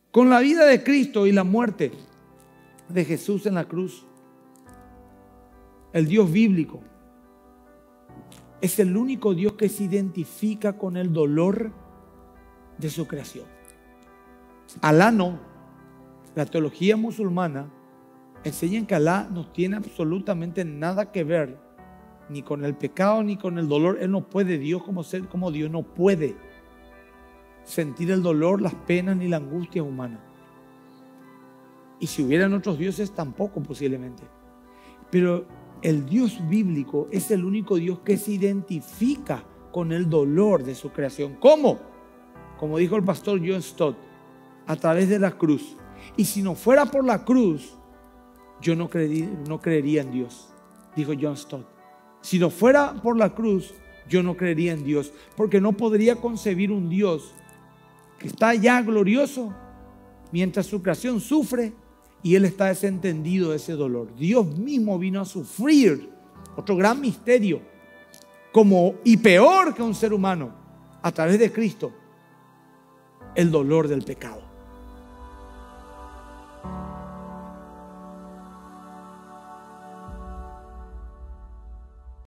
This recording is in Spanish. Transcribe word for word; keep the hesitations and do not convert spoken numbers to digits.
con la vida de Cristo y la muerte de Jesús en la cruz. El Dios bíblico es el único Dios que se identifica con el dolor de su creación. Alá no. La teología musulmana enseña que Alá no tiene absolutamente nada que ver ni con el pecado ni con el dolor. Él no puede, Dios como ser, como Dios no puede sentir el dolor, las penas ni la angustia humana. Y si hubieran otros dioses tampoco posiblemente. Pero el Dios bíblico es el único Dios que se identifica con el dolor de su creación. ¿Cómo? Como dijo el pastor John Stott, a través de la cruz. Y si no fuera por la cruz, yo no creería, no creería en Dios, dijo John Stott. Si no fuera por la cruz, yo no creería en Dios, porque no podría concebir un Dios que está ya glorioso mientras su creación sufre y Él está desentendido de ese dolor. Dios mismo vino a sufrir, otro gran misterio, como y peor que un ser humano, a través de Cristo, el dolor del pecado.